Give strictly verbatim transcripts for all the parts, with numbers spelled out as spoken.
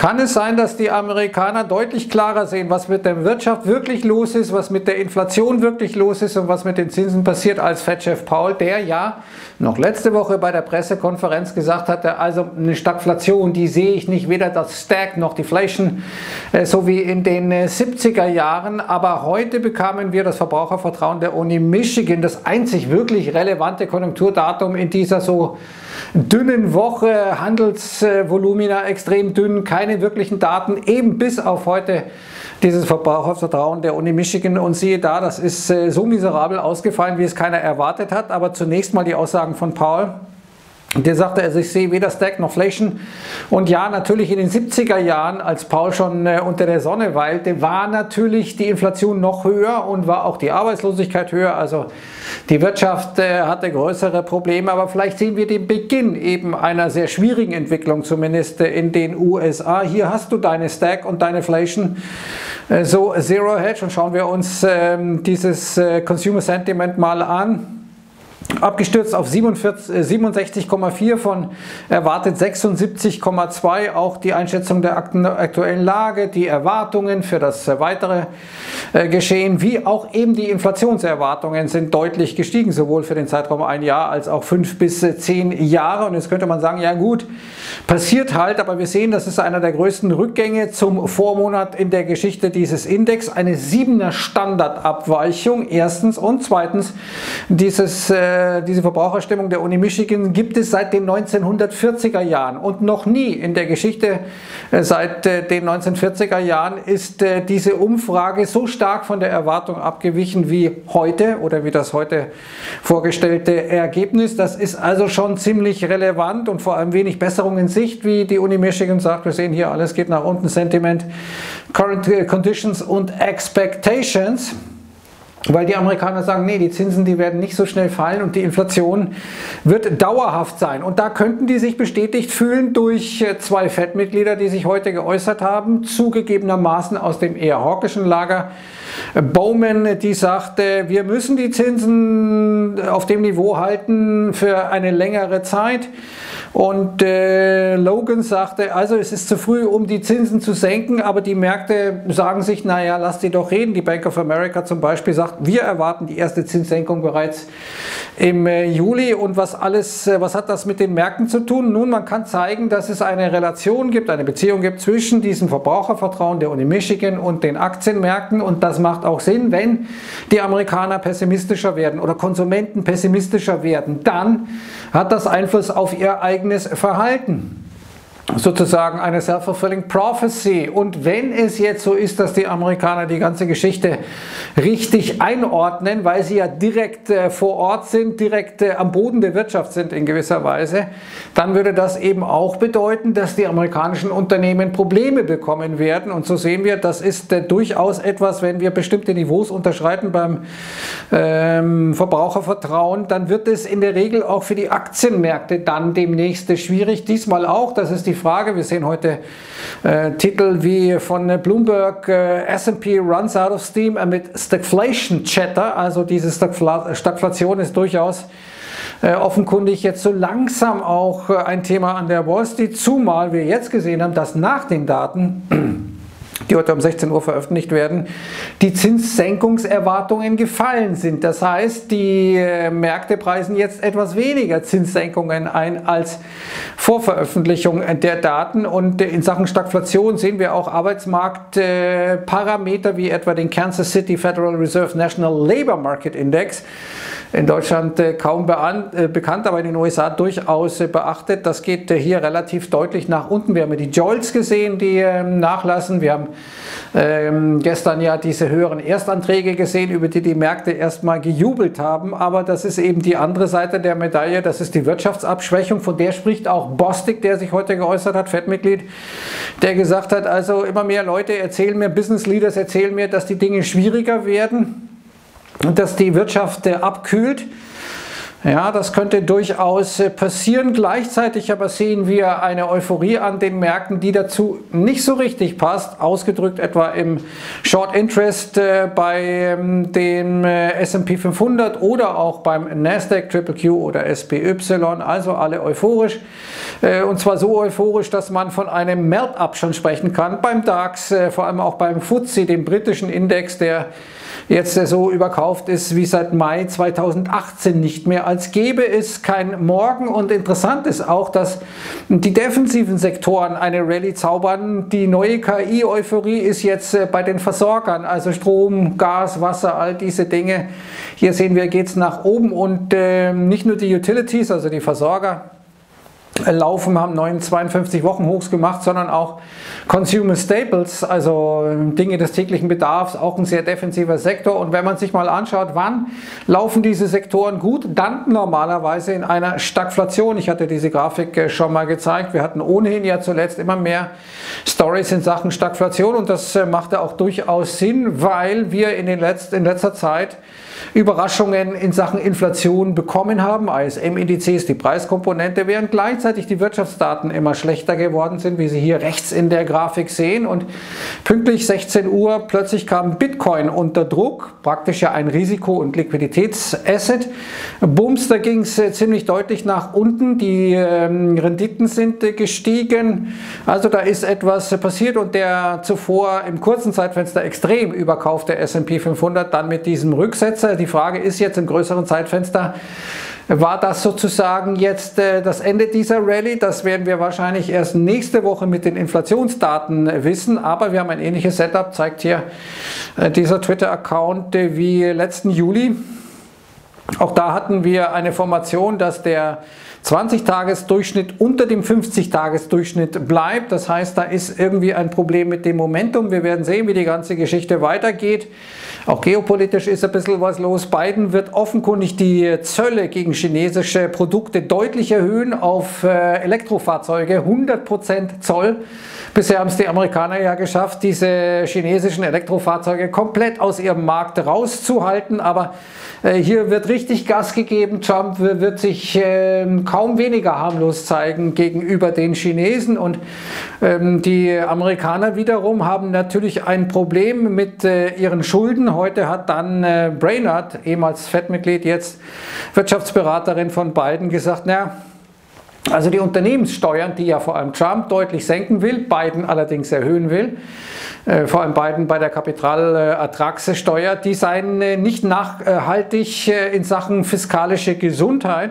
Kann es sein, dass die Amerikaner deutlich klarer sehen, was mit der Wirtschaft wirklich los ist, was mit der Inflation wirklich los ist und was mit den Zinsen passiert, als Fed-Chef Powell, der ja noch letzte Woche bei der Pressekonferenz gesagt hatte, also eine Stagflation, die sehe ich nicht, weder das Stag noch Deflation, äh, so wie in den äh, siebziger Jahren. Aber heute bekamen wir das Verbrauchervertrauen der Uni Michigan, das einzig wirklich relevante Konjunkturdatum in dieser so dünnen Woche, Handelsvolumina extrem dünn, keine wirklichen Daten, eben bis auf heute dieses Verbrauchervertrauen der Uni Michigan, und siehe da, das ist äh, so miserabel ausgefallen, wie es keiner erwartet hat. Aber zunächst mal die Aussagen von Powell. Der sagte, also ich sehe weder Stag noch Inflation. Und ja, natürlich in den siebziger Jahren, als Powell schon äh, unter der Sonne weilte, war natürlich die Inflation noch höher und war auch die Arbeitslosigkeit höher. Also die Wirtschaft äh, hatte größere Probleme, aber vielleicht sehen wir den Beginn eben einer sehr schwierigen Entwicklung, zumindest äh, in den U S A. Hier hast du deine Stag und deine Inflation, äh, so Zero Hedge, und schauen wir uns äh, dieses äh, Consumer Sentiment mal an. Abgestürzt auf siebenundsechzig Komma vier von erwartet sechsundsiebzig Komma zwei. Auch die Einschätzung der aktuellen Lage, die Erwartungen für das weitere Geschehen, wie auch eben die Inflationserwartungen sind deutlich gestiegen, sowohl für den Zeitraum ein Jahr als auch fünf bis zehn Jahre. Und jetzt könnte man sagen, ja gut, passiert halt, aber wir sehen, das ist einer der größten Rückgänge zum Vormonat in der Geschichte dieses Index. Eine siebener Standardabweichung, erstens, und zweitens, dieses Diese Verbraucherstimmung der Uni Michigan gibt es seit den neunzehnhundertvierziger Jahren, und noch nie in der Geschichte seit den neunzehnhundertvierziger Jahren ist diese Umfrage so stark von der Erwartung abgewichen wie heute oder wie das heute vorgestellte Ergebnis. Das ist also schon ziemlich relevant und vor allem wenig Besserung in Sicht, wie die Uni Michigan sagt. Wir sehen hier, alles geht nach unten, Sentiment, Current Conditions und Expectations. Weil die Amerikaner sagen, nee, die Zinsen, die werden nicht so schnell fallen und die Inflation wird dauerhaft sein. Und da könnten die sich bestätigt fühlen durch zwei Fed-Mitglieder, die sich heute geäußert haben, zugegebenermaßen aus dem eher hawkischen Lager. Bowman, die sagte, wir müssen die Zinsen auf dem Niveau halten für eine längere Zeit. Und äh, Logan sagte, also es ist zu früh, um die Zinsen zu senken, aber die Märkte sagen sich, naja, lass die doch reden. Die Bank of America zum Beispiel sagt, wir erwarten die erste Zinssenkung bereits im äh, Juli. Und was alles, äh, was hat das mit den Märkten zu tun? Nun, man kann zeigen, dass es eine Relation gibt, eine Beziehung gibt zwischen diesem Verbrauchervertrauen der Uni Michigan und den Aktienmärkten, und das macht auch Sinn, wenn die Amerikaner pessimistischer werden oder Konsumenten pessimistischer werden, dann hat das Einfluss auf ihr eigenes Verhalten. Sozusagen eine self-fulfilling prophecy. Und wenn es jetzt so ist, dass die Amerikaner die ganze Geschichte richtig einordnen, weil sie ja direkt äh, vor Ort sind, direkt äh, am Boden der Wirtschaft sind in gewisser Weise, dann würde das eben auch bedeuten, dass die amerikanischen Unternehmen Probleme bekommen werden. Und so sehen wir, das ist äh, durchaus etwas, wenn wir bestimmte Niveaus unterschreiten beim ähm, Verbrauchervertrauen, dann wird es in der Regel auch für die Aktienmärkte dann demnächst schwierig. Diesmal auch, das ist die Frage. Wir sehen heute äh, Titel wie von Bloomberg, äh, S and P runs out of steam amid stagflation chatter. Also diese Stagfla Stagflation ist durchaus äh, offenkundig jetzt so langsam auch äh, ein Thema an der Wall Street, zumal wir jetzt gesehen haben, dass nach den Daten, die heute um sechzehn Uhr veröffentlicht werden, die Zinssenkungserwartungen gefallen sind. Das heißt, die Märkte preisen jetzt etwas weniger Zinssenkungen ein als vor Veröffentlichung der Daten. Und in Sachen Stagflation sehen wir auch Arbeitsmarktparameter wie etwa den Kansas City Federal Reserve National Labor Market Index. In Deutschland kaum bekannt, aber in den U S A durchaus beachtet. Das geht hier relativ deutlich nach unten. Wir haben die Jolts gesehen, die nachlassen. Wir haben ähm, gestern ja diese höheren Erstanträge gesehen, über die die Märkte erstmal gejubelt haben. Aber das ist eben die andere Seite der Medaille. Das ist die Wirtschaftsabschwächung. Von der spricht auch Bostic, der sich heute geäußert hat, Fed-Mitglied, der gesagt hat, also immer mehr Leute erzählen mir, Business Leaders erzählen mir, dass die Dinge schwieriger werden und dass die Wirtschaft äh, abkühlt. Ja, das könnte durchaus passieren. Gleichzeitig aber sehen wir eine Euphorie an den Märkten, die dazu nicht so richtig passt, ausgedrückt etwa im Short Interest äh, bei ähm, dem äh, S und P fünfhundert oder auch beim Nasdaq, Triple Q oder S P Y, also alle euphorisch. Äh, und zwar so euphorisch, dass man von einem Melt-up schon sprechen kann. Beim DAX, äh, vor allem auch beim F T S E, dem britischen Index, der jetzt so überkauft ist wie seit Mai zweitausendachtzehn nicht mehr, als gäbe es kein Morgen. Und interessant ist auch, dass die defensiven Sektoren eine Rallye zaubern. Die neue K I-Euphorie ist jetzt bei den Versorgern, also Strom, Gas, Wasser, all diese Dinge. Hier sehen wir, geht es nach oben und äh, nicht nur die Utilities, also die Versorger, laufen, haben neuen zweiundfünfzig Wochen Hochs gemacht, sondern auch Consumer Staples, also Dinge des täglichen Bedarfs, auch ein sehr defensiver Sektor. Und wenn man sich mal anschaut, wann laufen diese Sektoren gut, dann normalerweise in einer Stagflation. Ich hatte diese Grafik schon mal gezeigt. Wir hatten ohnehin ja zuletzt immer mehr Stories in Sachen Stagflation und das machte auch durchaus Sinn, weil wir in, den Letz in letzter Zeit Überraschungen in Sachen Inflation bekommen haben, I S M-Indizes, die Preiskomponente, während gleichzeitig die Wirtschaftsdaten immer schlechter geworden sind, wie Sie hier rechts in der Grafik sehen. Und pünktlich sechzehn Uhr plötzlich kam Bitcoin unter Druck, praktisch ja ein Risiko- und Liquiditätsasset. Bums, da ging es ziemlich deutlich nach unten, die ähm, Renditen sind äh, gestiegen, also da ist etwas passiert und der zuvor im kurzen Zeitfenster extrem überkaufte S und P fünfhundert dann mit diesem Rücksetzer. Die Frage ist jetzt im größeren Zeitfenster, war das sozusagen jetzt äh, das Ende dieser Rallye? Das werden wir wahrscheinlich erst nächste Woche mit den Inflationsdaten wissen, aber wir haben ein ähnliches Setup, zeigt hier äh, dieser Twitter-Account äh, wie letzten Juli. Auch da hatten wir eine Formation, dass der zwanzig-Tages-Durchschnitt unter dem fünfzig-Tages-Durchschnitt bleibt. Das heißt, da ist irgendwie ein Problem mit dem Momentum. Wir werden sehen, wie die ganze Geschichte weitergeht. Auch geopolitisch ist ein bisschen was los. Biden wird offenkundig die Zölle gegen chinesische Produkte deutlich erhöhen auf äh, Elektrofahrzeuge. hundert Prozent Zoll. Bisher haben es die Amerikaner ja geschafft, diese chinesischen Elektrofahrzeuge komplett aus ihrem Markt rauszuhalten. Aber äh, hier wird richtig Gas gegeben. Trump wird sich äh, kaum weniger harmlos zeigen gegenüber den Chinesen. Und ähm, die Amerikaner wiederum haben natürlich ein Problem mit äh, ihren Schulden. Heute hat dann äh, Brainard, ehemals Fed-Mitglied, jetzt Wirtschaftsberaterin von Biden, gesagt, na, also die Unternehmenssteuern, die ja vor allem Trump deutlich senken will, Biden allerdings erhöhen will, äh, vor allem Biden bei der Kapitalertragssteuer, die seien äh, nicht nachhaltig äh, in Sachen fiskalische Gesundheit.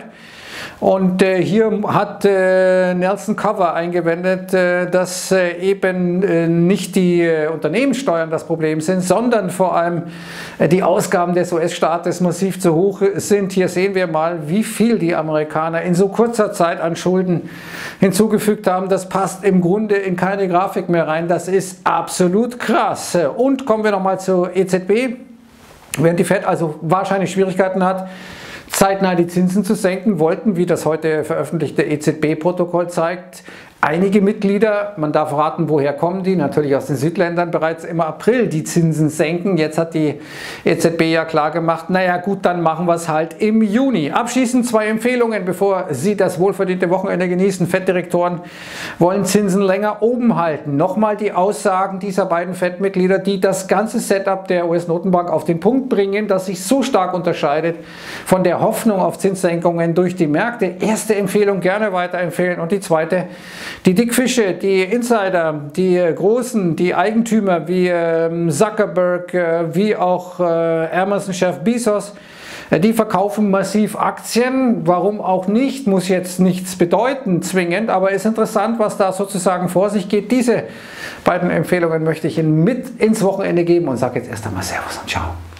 Und äh, hier hat äh, Nelson Cover eingewendet, äh, dass äh, eben äh, nicht die äh, Unternehmenssteuern das Problem sind, sondern vor allem äh, die Ausgaben des U S-Staates massiv zu hoch sind. Hier sehen wir mal, wie viel die Amerikaner in so kurzer Zeit an Schulden hinzugefügt haben. Das passt im Grunde in keine Grafik mehr rein. Das ist absolut krass. Und kommen wir nochmal zur E Z B. Während die Fed also wahrscheinlich Schwierigkeiten hat, zeitnah die Zinsen zu senken, wollten, wie das heute veröffentlichte E Z B-Protokoll zeigt, einige Mitglieder, man darf raten, woher kommen die, natürlich aus den Südländern, bereits im April die Zinsen senken. Jetzt hat die E Z B ja klar gemacht, naja gut, dann machen wir es halt im Juni. Abschließend zwei Empfehlungen, bevor Sie das wohlverdiente Wochenende genießen. Fed-Direktoren wollen Zinsen länger oben halten. Nochmal die Aussagen dieser beiden Fed-Mitglieder, die das ganze Setup der U S-Notenbank auf den Punkt bringen, das sich so stark unterscheidet von der Hoffnung auf Zinssenkungen durch die Märkte. Erste Empfehlung, gerne weiterempfehlen. Und die zweite, die Dickfische, die Insider, die Großen, die Eigentümer wie äh, Zuckerberg, äh, wie auch äh, Amazon-Chef Bezos, äh, die verkaufen massiv Aktien. Warum auch nicht, muss jetzt nichts bedeuten zwingend, aber ist interessant, was da sozusagen vor sich geht. Diese beiden Empfehlungen möchte ich Ihnen mit ins Wochenende geben und sage jetzt erst einmal Servus und Ciao.